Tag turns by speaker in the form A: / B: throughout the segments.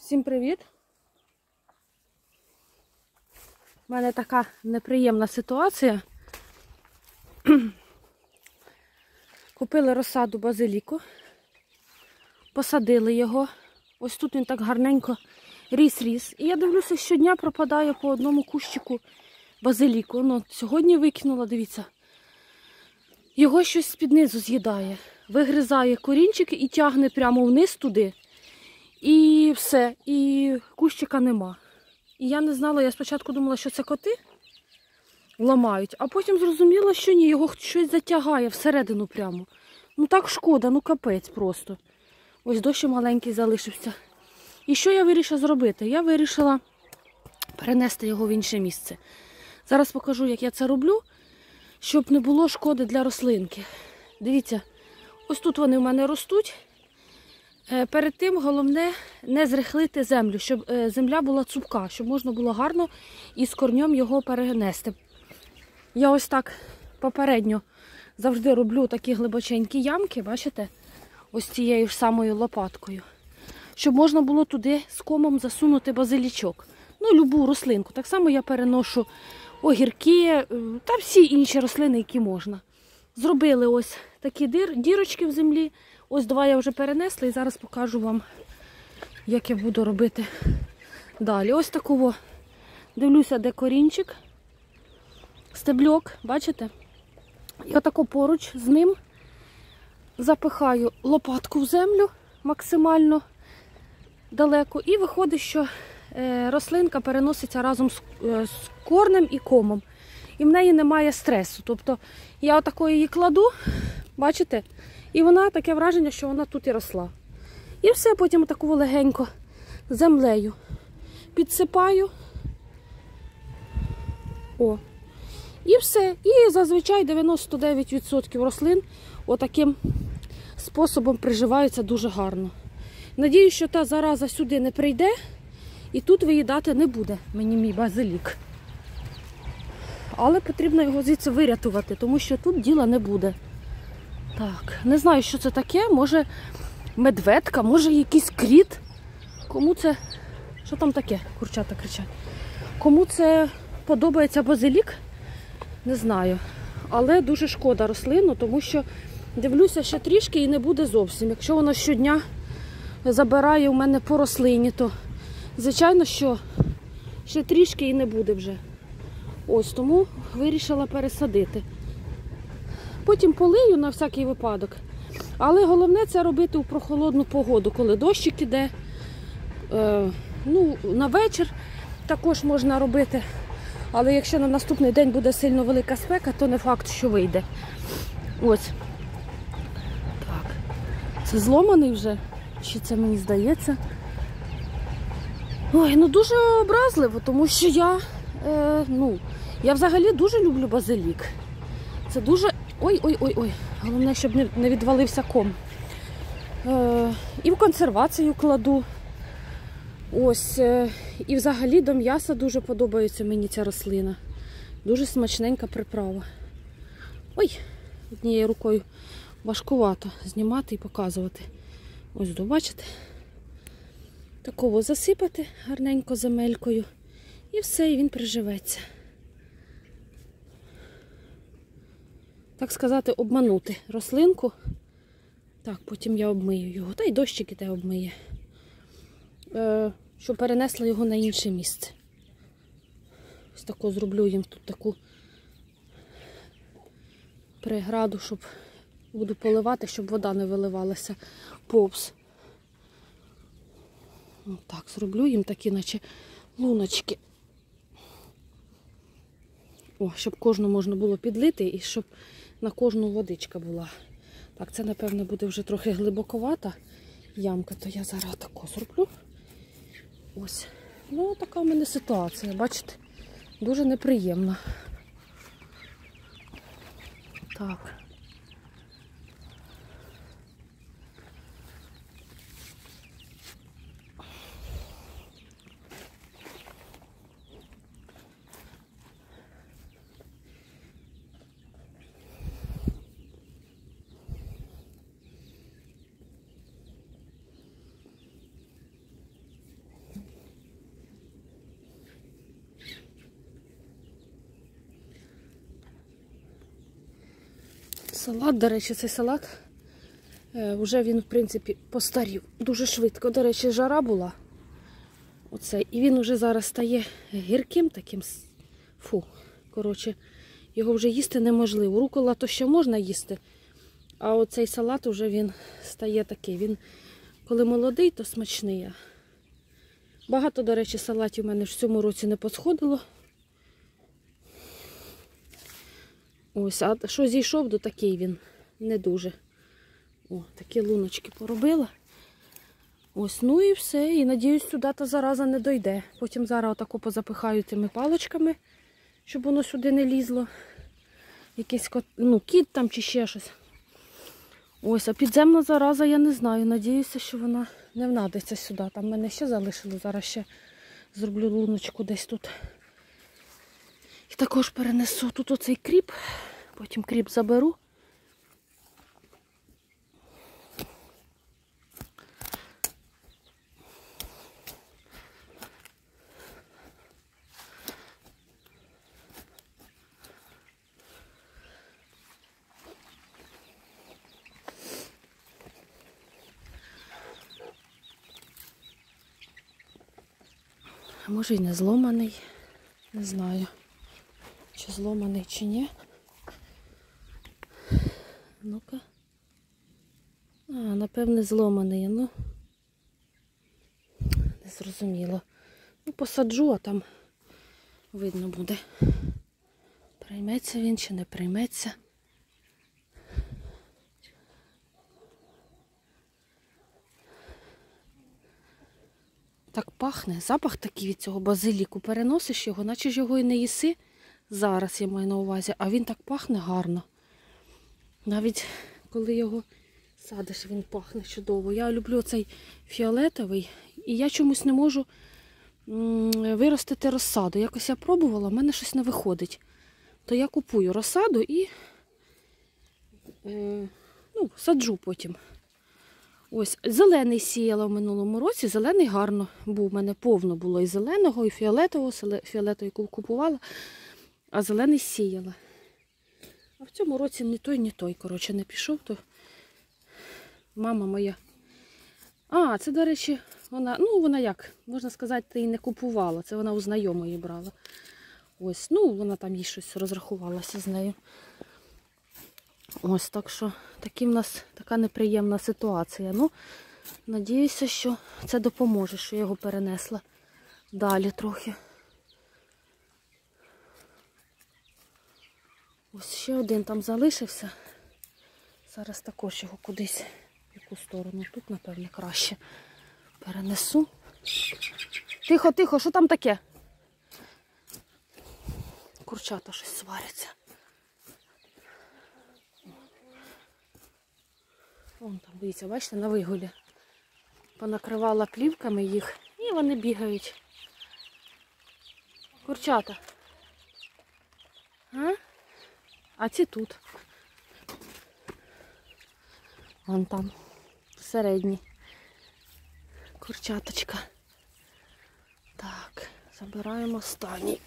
A: Всім привіт! У мене така неприємна ситуація. Купили розсаду базиліку, посадили його. Ось тут він так гарненько ріс. І я дивлюся, щодня пропадає по одному кущику базиліку. Ну, сьогодні викинула, дивіться. Його щось з-під низу з'їдає. Вигризає корінчики і тягне прямо вниз туди. І все, і кущика нема. І я не знала, я спочатку думала, що це коти ламають, а потім зрозуміла, що ні, його щось затягає всередину прямо. Ну так шкода, ну капець просто. Ось дощ маленький залишився. І що я вирішила зробити? Я вирішила перенести його в інше місце. Зараз покажу, як я це роблю, щоб не було шкоди для рослинки. Дивіться, ось тут вони в мене ростуть. Перед тим головне не зрихлити землю, щоб земля була цупка, щоб можна було гарно із корнем його перенести. Я ось так попередньо завжди роблю такі глибоченькі ямки, бачите, ось цією ж самою лопаткою, щоб можна було туди з комом засунути базилічок. Ну, любу рослинку. Так само я переношу огірки та всі інші рослини, які можна. Зробили ось такі дірочки в землі. Ось два я вже перенесла і зараз покажу вам, як я буду робити далі. Ось такого дивлюся, де корінчик, стебльок, бачите? І отако поруч з ним запихаю лопатку в землю максимально далеко. І виходить, що рослинка переноситься разом з корнем і комом. І в неї немає стресу. Тобто я отако її кладу, бачите? І вона, таке враження, що вона тут і росла. І все, потім таку легенько землею підсипаю. О. І все. І зазвичай 99% рослин отаким способом приживаються дуже гарно. Надіюсь, що та зараза сюди не прийде і тут виїдати не буде мені мій базилік. Але потрібно його звідси вирятувати, тому що тут діла не буде. Так, не знаю, що це таке, може медведка, може якийсь кріт. Кому це, що там таке, курчата кричать. Кому це подобається базилік, не знаю. Але дуже шкода рослину, тому що дивлюся, ще трішки і не буде зовсім. Якщо воно щодня забирає у мене по рослині, то звичайно, що ще трішки і не буде вже. Ось, тому вирішила пересадити. Потім полию на всякий випадок. Але головне це робити у прохолодну погоду, коли дощик іде. На вечір також можна робити. Але якщо на наступний день буде сильно велика спека, то не факт, що вийде. Ось. Так. Це зломаний вже. Чи це мені здається? Ой, ну дуже образливо, тому що я взагалі дуже люблю базилік. Це дуже... Ой. Головне, щоб не відвалився ком. І в консервацію кладу. Ось. І взагалі до м'яса дуже подобається мені ця рослина. Дуже смачненька приправа. Ой, однією рукою важкувато знімати і показувати. Ось, бачите? Такого засипати гарненько земелькою. І все, і він приживеться. Так сказати, обманути рослинку. Так, потім я обмию його. Та й дощик іде обмиє. Щоб перенесла його на інше місце. Ось таку зроблю їм тут таку преграду, щоб буду поливати, щоб вода не виливалася повз. Так, зроблю їм такі, наче луночки. Щоб кожну можна було підлити і щоб на кожну водичка була. Так, це, напевно, буде вже трохи глибоковата ямка, то я зараз тако зроблю. Ось. Ну, така в мене ситуація, бачите? Дуже неприємна. Так. Салат, до речі, цей салат, вже він, в принципі, постарів дуже швидко. До речі, жара була. Оце. І він вже зараз стає гірким таким. Фу, коротше, його вже їсти неможливо. Рукола то ще можна їсти, а оцей салат вже він стає такий. Він, коли молодий, то смачний. Багато, до речі, салатів в мене в цьому році не посходило. Ось, а що зійшов, до такий він не дуже. О, такі луночки поробила. Ось, ну і все. І надіюсь, сюди та зараза не дойде. Потім зараз отако позапихаю тими паличками, щоб воно сюди не лізло. Якийсь кіт там чи ще щось. Ось, а підземна зараза, я не знаю. Надіюся, що вона не внадиться сюди. Там мене ще залишило. Зараз ще зроблю луночку десь тут. І також перенесу тут оцей кріп. Потім кріп заберу. А може й не зломаний. Не знаю, чи зломаний, чи ні. Ну-ка. Напевне, зломаний. Ну, не зрозуміло. Ну, посаджу, а там видно буде. Прийметься він чи не прийметься. Так пахне, запах такий від цього базиліку. Переносиш його, наче ж його і не їси. Зараз я маю на увазі, а він так пахне гарно. Навіть коли його садиш, він пахне чудово. Я люблю цей фіолетовий, і я чомусь не можу виростити розсаду. Якось я пробувала, в мене щось не виходить. То я купую розсаду і саджу потім. Ось, зелений сіяла в минулому році, зелений гарно був. У мене повно було і зеленого, і фіолетового. Фіолетовий купувала, а зелений сіяла. А в цьому році ні той, коротше, не пішов, то мама моя. Це, до речі, вона як, можна сказати, і не купувала. Це вона у знайомої брала. Ось, вона там їй щось розрахувалася з нею. Ось, так що в нас така неприємна ситуація. Надіюся, що це допоможе, що я його перенесла далі трохи. Ось ще один там залишився. Зараз також його кудись, в яку сторону. Тут, напевне, краще перенесу. Тихо, тихо, що там таке? Курчата щось сваряться. Вон там, дивіться, бачите, на вигулі. Понакривала плівками їх і вони бігають. Курчата. А ці тут. Вон там, середні. Курчаточка. Так, забираємо останній.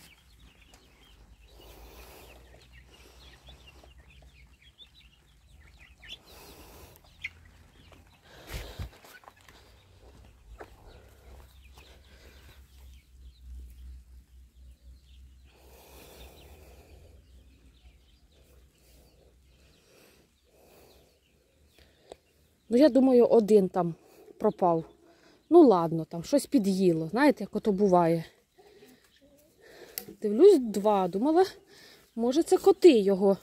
A: Я думаю, один там пропав. Ладно, там щось під'їло. Знаєте, як ото буває. Дивлюсь, 2. Думала, може це коти його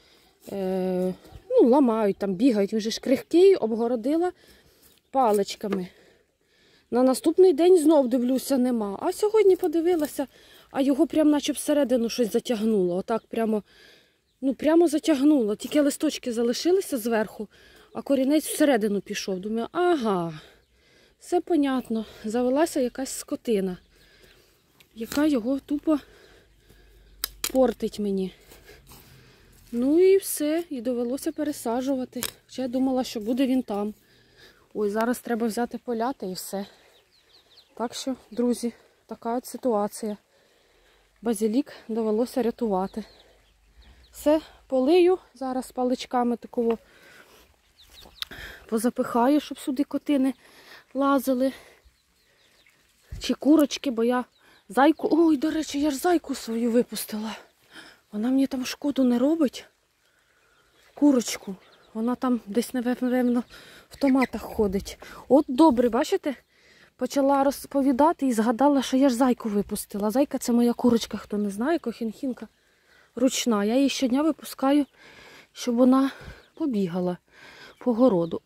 A: ламають, там бігають. Він же ж крихкий, обгородила паличками. На наступний день знов дивлюся, нема. А сьогодні подивилася, а його прямо наче всередину щось затягнуло. Отак прямо затягнуло. Тільки листочки залишилися зверху, а корінець всередину пішов. Думаю, ага, все понятно. Завелася якась скотина, яка його тупо портить мені. І все, і довелося пересаджувати. Хоча я думала, що буде він там. Ой, зараз треба взяти поляти і все. Так що, друзі, така от ситуація. Базилік довелося рятувати. Все, полию, зараз паличками такого позапихаю, щоб сюди коти не лазили. Чи курочки, бо я зайку... Ой, до речі, я ж зайку свою випустила. Вона мені там шкоду не робить. Курочку. Вона там десь, напевно, в томатах ходить. От добре, бачите? Почала розповідати і згадала, що я ж зайку випустила. Зайка – це моя курочка, хто не знає, кохінхінка ручна. Я її щодня випускаю, щоб вона побігала по городу.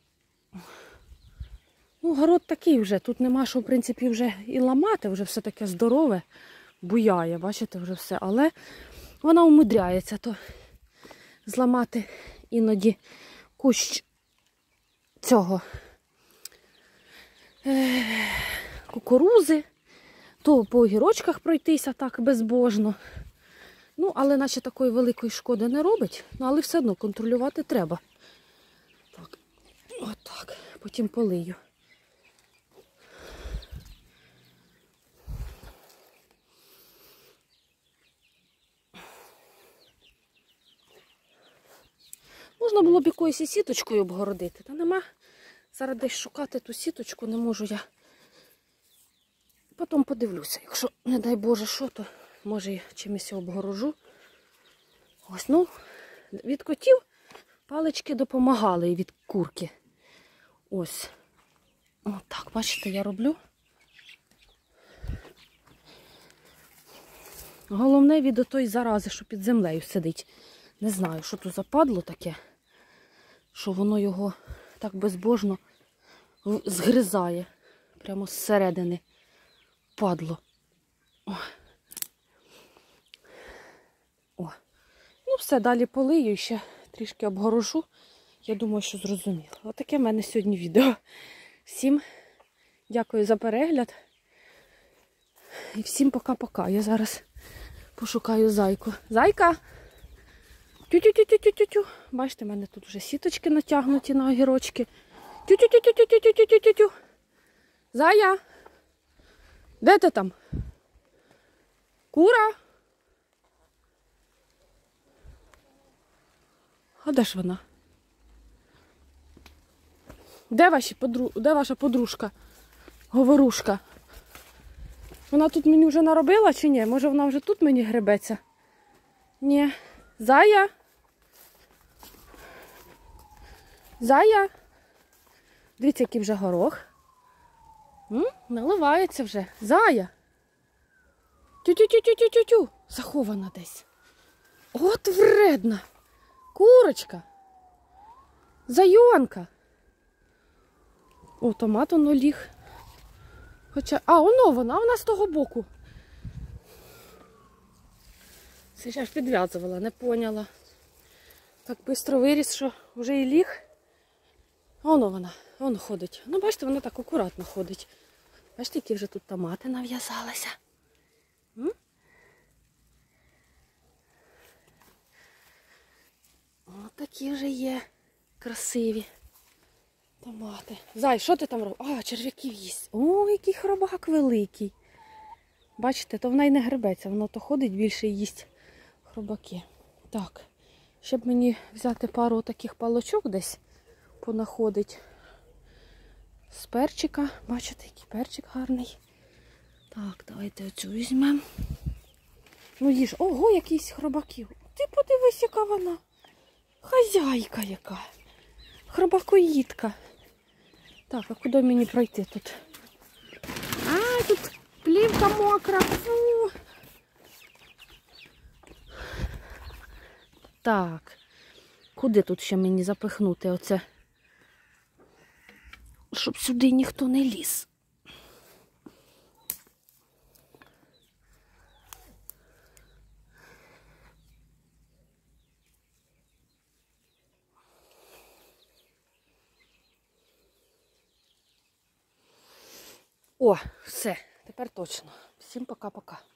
A: Ну, город такий вже, тут нема що, в принципі, вже і ламати, вже все таке здорове, буяє, бачите, вже все. Але вона умудряється то зламати іноді кущ цього кукурузи, то по огірочках пройтися так безбожно. Ну, але наче такої великої шкоди не робить, ну, але все одно контролювати треба. Так, отак, потім полию. Можна було б якоюсь і сіточкою обгородити, та нема. Зараз десь шукати ту сіточку не можу я. Потім подивлюся, якщо, не дай Боже, що, то може чимось обгорожу. Ось, ну, від котів палички допомагали і від курки. Ось. Отак, бачите, я роблю. Головне від отої зарази, що під землею сидить. Не знаю, що тут западло таке, що воно його так безбожно згризає. Прямо зсередини. Падло. О. О. Ну все, далі полию і ще трішки обгорожу. Я думаю, що зрозуміло. Отаке в мене сьогодні відео. Всім дякую за перегляд. І всім пока-пока. Я зараз пошукаю зайку. Зайка! Тю-тю-тю-тю-тю-тю. Бачите, в мене тут вже сіточки натягнуті на огірочки. Тю-тю-тю-тю-тю-тю-тю-тю. Зая! Де ти там? Кура? А де ж вона? Де ваша подружка? Говорушка? Вона тут мені вже наробила чи ні? Може вона вже тут мені гребеться? Ні. Зая? Зая? Дивіться, який вже горох. Наливається вже. Зая. Тю-тю-тю-тю-тю-тю. Захована десь. От вредна. Курочка. Зайонка. О, томат воно ліг. Хоча... А, воно вона, вона з того боку. Це ж аж підв'язувала, не поняла. Так швидко виріс, що вже і ліг. А воно ходить. Ну, бачите, вона так акуратно ходить. Бачите, які вже тут томати нав'язалися. Ось такі вже є красиві томати. Зай, що ти там робиш? А, черв'яків їсть. О, який хробак великий. Бачите, то вона й не гребеться, воно то ходить більше і їсть хробаки. Так, щоб мені взяти пару таких палочок десь понаходить з перчика. Бачите, який перчик гарний. Так, давайте оцю візьмемо. Ну їж, ого, якийсь хробаків. Ти подивись, яка вона. Хазяйка яка. Хробакоїдка. Так, а куди мені пройти тут? А, тут плівка мокра. Фу. Так. Куди тут ще мені запихнути оце? Щоб сюди ніхто не ліз. О, все, тепер точно. Всім пока-пока.